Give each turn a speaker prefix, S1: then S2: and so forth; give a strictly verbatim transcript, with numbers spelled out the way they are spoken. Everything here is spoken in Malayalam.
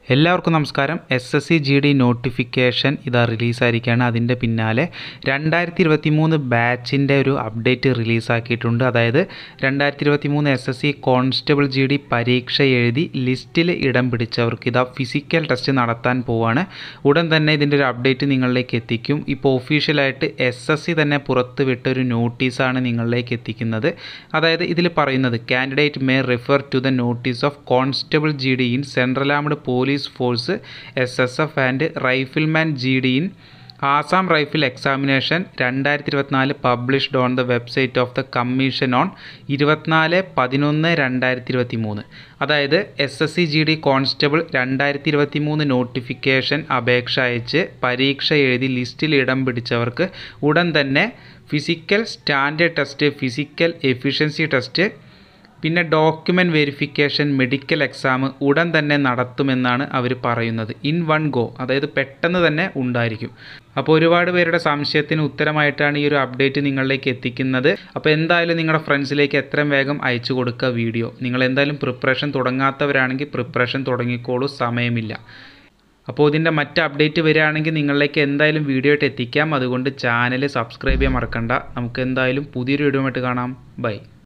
S1: എല്ലാവർക്കും നമസ്കാരം. S S C G D notification ഇതാ റിലീസായിരിക്കുകയാണ്. അതിൻ്റെ പിന്നാലെ രണ്ടായിരത്തി ഇരുപത്തി മൂന്ന് ബാച്ചിൻ്റെ ഒരു അപ്ഡേറ്റ് റിലീസാക്കിയിട്ടുണ്ട്. അതായത് രണ്ടായിരത്തി ഇരുപത്തി മൂന്ന് S S C constable G D പരീക്ഷ എഴുതി ലിസ്റ്റിൽ ഇടം പിടിച്ചവർക്ക് ഇതാ ഫിസിക്കൽ ടെസ്റ്റ് നടത്താൻ പോവാണ്. ഉടൻ തന്നെ ഇതിൻ്റെ ഒരു അപ്ഡേറ്റ് നിങ്ങളിലേക്ക് എത്തിക്കും. ഇപ്പോൾ ഒഫീഷ്യലായിട്ട് എസ് എസ് സി തന്നെ പുറത്ത് വിട്ട ഒരു നോട്ടീസാണ് നിങ്ങളിലേക്ക് എത്തിക്കുന്നത്. അതായത് ഇതിൽ പറയുന്നത് candidate may refer to the notice of constable G D in central armed police force S S F and rifleman G D in Assam rifle examination രണ്ടായിരത്തി ഇരുപത്തിനാല് published on the website of the commission on ഇരുപത്തിനാല് പതിനൊന്ന് രണ്ടായിരത്തി ഇരുപത്തി മൂന്ന്. അതായത് S S C G D constable രണ്ടായിരത്തി ഇരുപത്തി മൂന്ന് നോട്ടിഫിക്കേഷൻ അപേക്ഷ അയച്ച് പരീക്ഷ എഴുതി ലിസ്റ്റിൽ ഇടം പിടിച്ചവർക്ക് ഉടൻ തന്നെ physical standard test, physical efficiency test, പിന്നെ ഡോക്യുമെൻറ്റ് വെരിഫിക്കേഷൻ, മെഡിക്കൽ എക്സാം ഉടൻ തന്നെ നടത്തുമെന്നാണ് അവർ പറയുന്നത്. ഇൻ വൺ ഗോ, അതായത് പെട്ടെന്ന് തന്നെ ഉണ്ടായിരിക്കും. അപ്പോൾ ഒരുപാട് പേരുടെ സംശയത്തിന് ഉത്തരമായിട്ടാണ് ഈ ഒരു അപ്ഡേറ്റ് നിങ്ങളിലേക്ക് എത്തിക്കുന്നത്. അപ്പോൾ എന്തായാലും നിങ്ങളുടെ ഫ്രണ്ട്സിലേക്ക് എത്രയും വേഗം അയച്ചു കൊടുക്കുക വീഡിയോ. നിങ്ങൾ എന്തായാലും പ്രിപ്പറേഷൻ തുടങ്ങാത്തവരാണെങ്കിൽ പ്രിപ്പറേഷൻ തുടങ്ങിക്കോളൂ, സമയമില്ല. അപ്പോൾ ഇതിൻ്റെ മറ്റ് അപ്ഡേറ്റ് വരികയാണെങ്കിൽ നിങ്ങളിലേക്ക് എന്തായാലും വീഡിയോ ആയിട്ട് എത്തിക്കാം. അതുകൊണ്ട് ചാനൽ സബ്സ്ക്രൈബ് ചെയ്യാൻ മറക്കണ്ട. നമുക്ക് എന്തായാലും പുതിയൊരു വീഡിയോ ആയിട്ട് കാണാം. ബൈ.